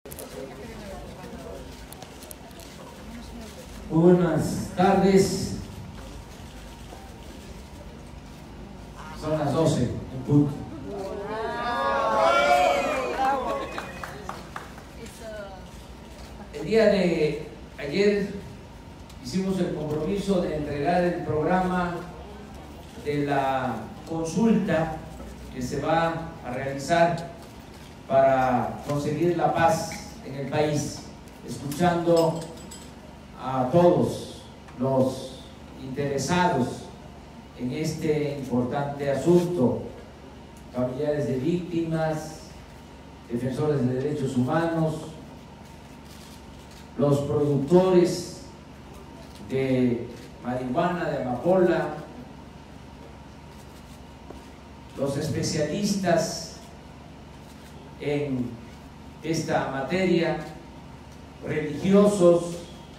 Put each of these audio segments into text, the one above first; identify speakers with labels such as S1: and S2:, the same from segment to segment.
S1: Muy buenas tardes. Son las 12 en punto. El día de ayer hicimos el compromiso de entregar el programa de la consulta que se va a realizar para conseguir la paz en el país, escuchando a todos los interesados en este importante asunto, familiares de víctimas, defensores de derechos humanos, los productores de marihuana, de amapola, los especialistas en esta materia, religiosos,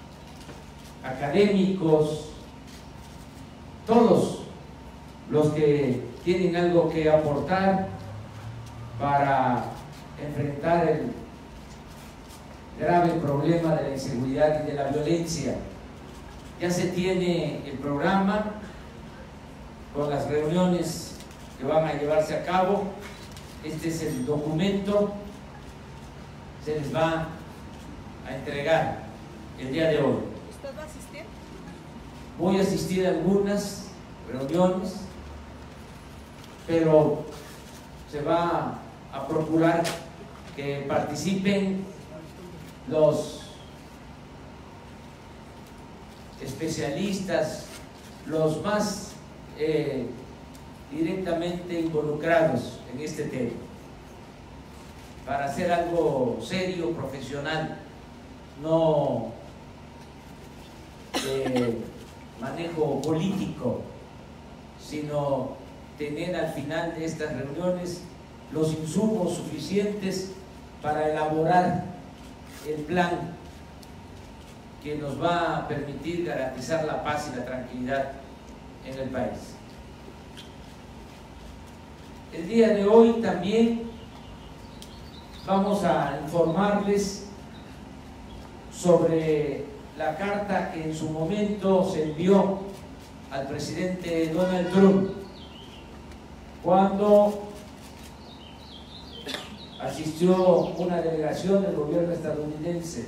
S1: académicos, todos los que tienen algo que aportar para enfrentar el grave problema de la inseguridad y de la violencia. Ya se tiene el programa con las reuniones que van a llevarse a cabo. Este es el documento, se les va a entregar el día de hoy.
S2: ¿Usted va a asistir?
S1: Voy a asistir a algunas reuniones, pero se va a procurar que participen los especialistas, los más directamente involucrados en este tema, para hacer algo serio, profesional, no de manejo político, sino tener al final de estas reuniones los insumos suficientes para elaborar el plan que nos va a permitir garantizar la paz y la tranquilidad en el país. El día de hoy también vamos a informarles sobre la carta que en su momento se envió al presidente Donald Trump cuando asistió una delegación del gobierno estadounidense.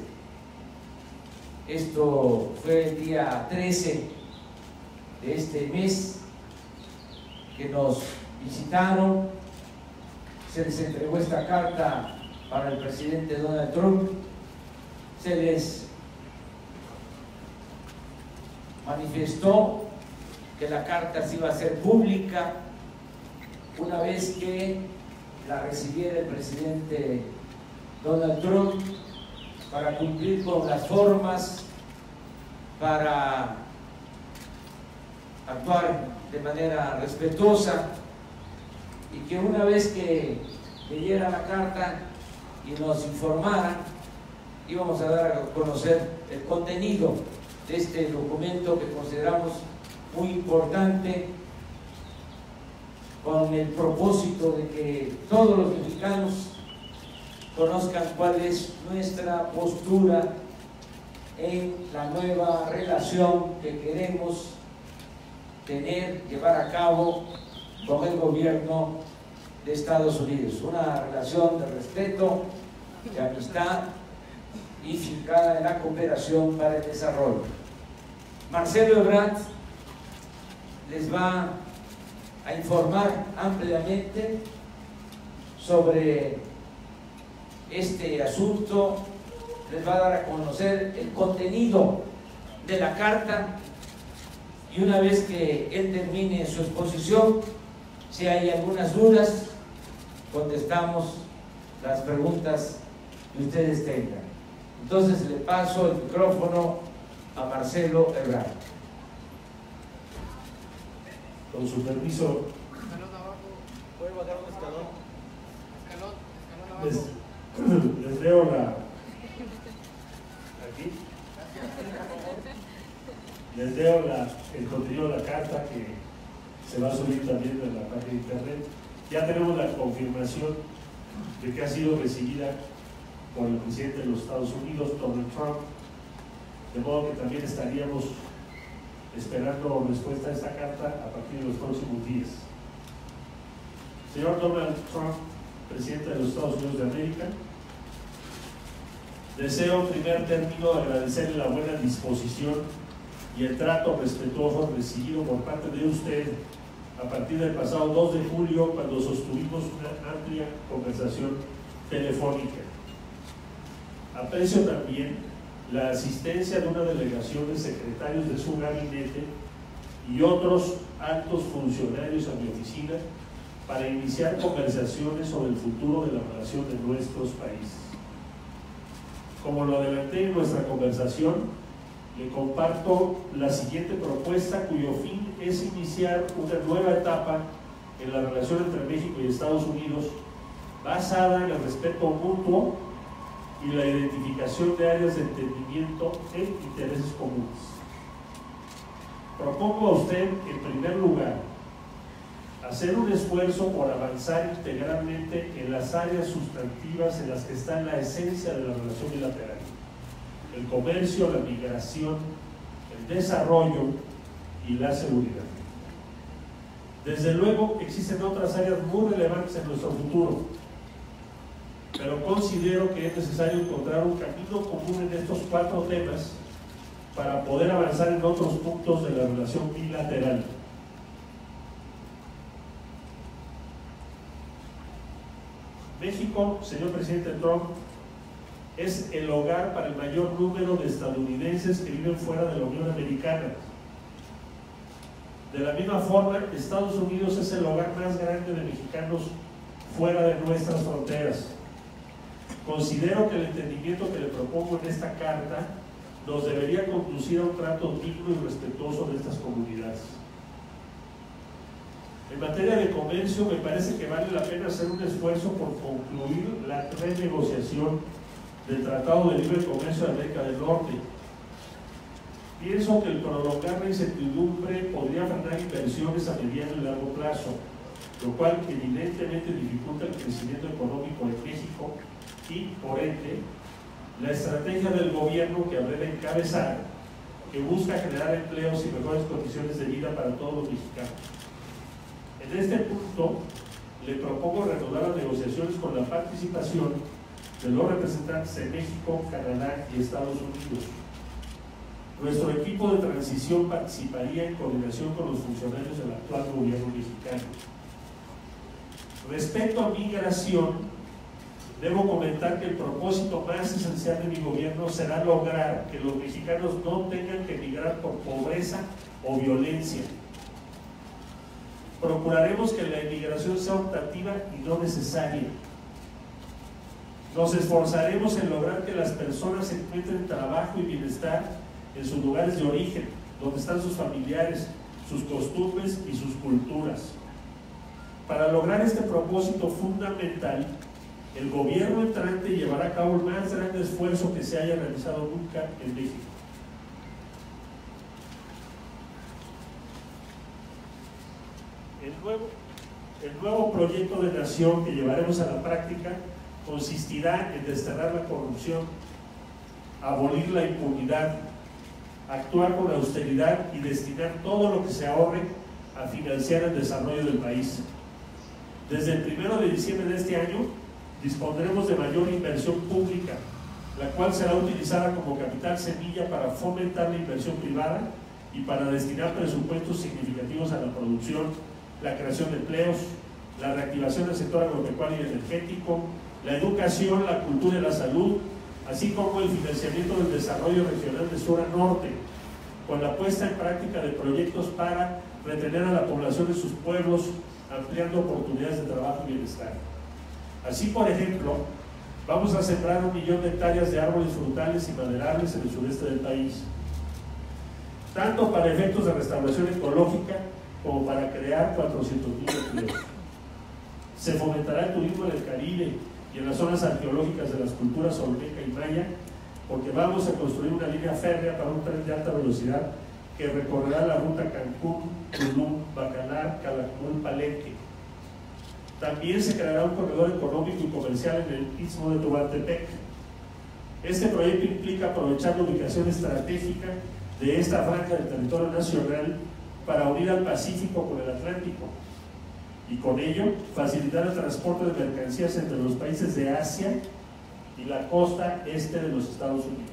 S1: Esto fue el día 13 de este mes que nos visitaron. Se les entregó esta carta para el presidente Donald Trump, se les manifestó que la carta se iba a hacer pública una vez que la recibiera el presidente Donald Trump, para cumplir con las formas, para actuar de manera respetuosa, y que una vez que leyera la carta y nos informara, íbamos a dar a conocer el contenido de este documento que consideramos muy importante, con el propósito de que todos los mexicanos conozcan cuál es nuestra postura en la nueva relación que queremos tener, llevar a cabo con el gobierno de Estados Unidos. Una relación de respeto, de amistad y fincada en la cooperación para el desarrollo. Marcelo Ebrard les va a informar ampliamente sobre este asunto, les va a dar a conocer el contenido de la carta, y una vez que él termine su exposición, si hay algunas dudas, contestamos las preguntas que ustedes tengan. Entonces le paso el micrófono a Marcelo Ebrard.
S3: Con su permiso,
S2: Escalón abajo. ¿Puede bajar un escalón? Escalón abajo.
S3: les leo aquí. Les leo el contenido de la carta que se va a subir también en la página de internet. Ya tenemos la confirmación de que ha sido recibida por el presidente de los Estados Unidos, Donald Trump, de modo que también estaríamos esperando respuesta a esta carta a partir de los próximos días. Señor Donald Trump, presidente de los Estados Unidos de América, deseo en primer término agradecerle la buena disposición y el trato respetuoso recibido por parte de usted a partir del pasado 2 de julio, cuando sostuvimos una amplia conversación telefónica. Aprecio también la asistencia de una delegación de secretarios de su gabinete y otros altos funcionarios a mi oficina para iniciar conversaciones sobre el futuro de la relación de nuestros países. Como lo adelanté en nuestra conversación, le comparto la siguiente propuesta, cuyo fin es iniciar una nueva etapa en la relación entre México y Estados Unidos, basada en el respeto mutuo y la identificación de áreas de entendimiento e intereses comunes. Propongo a usted, en primer lugar, hacer un esfuerzo por avanzar integralmente en las áreas sustantivas en las que está la esencia de la relación bilateral: el comercio, la migración, el desarrollo y la seguridad. Desde luego existen otras áreas muy relevantes en nuestro futuro, pero considero que es necesario encontrar un camino común en estos 4 temas para poder avanzar en otros puntos de la relación bilateral. México, señor presidente Trump, es el hogar para el mayor número de estadounidenses que viven fuera de la Unión Americana. De la misma forma, Estados Unidos es el hogar más grande de mexicanos fuera de nuestras fronteras. Considero que el entendimiento que le propongo en esta carta nos debería conducir a un trato digno y respetuoso de estas comunidades. En materia de comercio, me parece que vale la pena hacer un esfuerzo por concluir la renegociación del Tratado de Libre Comercio de América del Norte. Pienso que el prolongar la incertidumbre podría frenar inversiones a mediano y largo plazo, lo cual evidentemente dificulta el crecimiento económico en México y, por ende, la estrategia del gobierno que habré de encabezar, que busca generar empleos y mejores condiciones de vida para todos los mexicanos. En este punto, le propongo reanudar las negociaciones con la participación de los representantes de México, Canadá y Estados Unidos. Nuestro equipo de transición participaría en coordinación con los funcionarios del actual gobierno mexicano. Respecto a migración, debo comentar que el propósito más esencial de mi gobierno será lograr que los mexicanos no tengan que emigrar por pobreza o violencia. Procuraremos que la emigración sea optativa y no necesaria. Nos esforzaremos en lograr que las personas encuentren trabajo y bienestar en sus lugares de origen, donde están sus familiares, sus costumbres y sus culturas. Para lograr este propósito fundamental, el gobierno entrante llevará a cabo el más grande esfuerzo que se haya realizado nunca en México. El nuevo proyecto de nación que llevaremos a la práctica consistirá en desterrar la corrupción, abolir la impunidad, actuar con austeridad y destinar todo lo que se ahorre a financiar el desarrollo del país. Desde el 1 de diciembre de este año dispondremos de mayor inversión pública, la cual será utilizada como capital semilla para fomentar la inversión privada y para destinar presupuestos significativos a la producción, la creación de empleos, la reactivación del sector agropecuario y energético, la educación, la cultura y la salud, así como el financiamiento del desarrollo regional de sur a norte, con la puesta en práctica de proyectos para retener a la población de sus pueblos, ampliando oportunidades de trabajo y bienestar. Así, por ejemplo, vamos a sembrar 1 millón de hectáreas de árboles frutales y maderables en el sureste del país, tanto para efectos de restauración ecológica como para crear 400,000 empleos. Se fomentará el turismo en el Caribe y en las zonas arqueológicas de las culturas olmeca y maya, porque vamos a construir una línea férrea para un tren de alta velocidad que recorrerá la ruta Cancún, Tulum, Bacalar, Calakmul, Palenque. También se creará un corredor económico y comercial en el Istmo de Tehuantepec, Este proyecto implica aprovechar la ubicación estratégica de esta franja del territorio nacional para unir al Pacífico con el Atlántico y con ello facilitar el transporte de mercancías entre los países de Asia y la costa este de los Estados Unidos.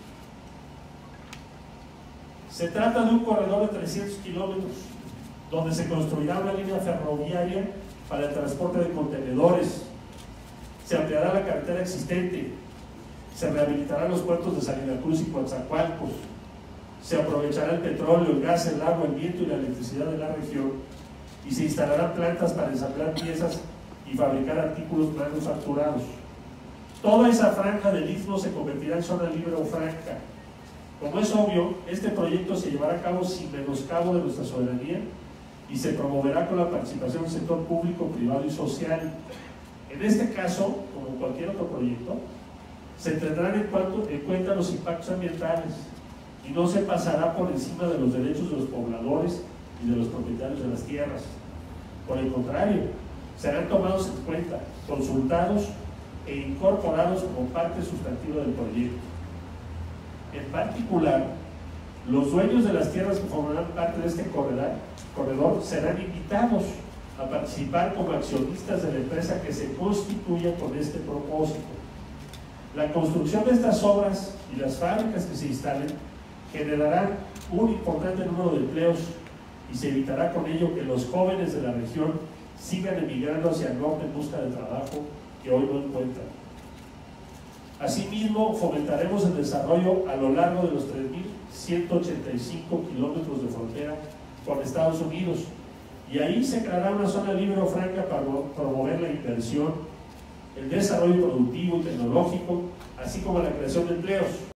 S3: Se trata de un corredor de 300 kilómetros donde se construirá una línea ferroviaria para el transporte de contenedores, se ampliará la carretera existente, se rehabilitarán los puertos de Salina Cruz y Coatzacoalcos, se aprovechará el petróleo, el gas, el agua, el viento y la electricidad de la región y se instalarán plantas para ensamblar piezas y fabricar artículos manufacturados. Toda esa franja del istmo se convertirá en zona libre o franca. Como es obvio, este proyecto se llevará a cabo sin menoscabo de nuestra soberanía y se promoverá con la participación del sector público, privado y social. En este caso, como en cualquier otro proyecto, se tendrán en cuenta los impactos ambientales y no se pasará por encima de los derechos de los pobladores y de los propietarios de las tierras. Por el contrario, serán tomados en cuenta, consultados e incorporados como parte sustantiva del proyecto. En particular, los dueños de las tierras que formarán parte de este corredor serán invitados a participar como accionistas de la empresa que se constituya con este propósito. La construcción de estas obras y las fábricas que se instalen generarán un importante número de empleos y se evitará con ello que los jóvenes de la región sigan emigrando hacia el norte en busca de trabajo que hoy no encuentran. Asimismo, fomentaremos el desarrollo a lo largo de los 3.185 kilómetros de frontera con Estados Unidos y ahí se creará una zona libre o franca para promover la inversión, el desarrollo productivo y tecnológico, así como la creación de empleos.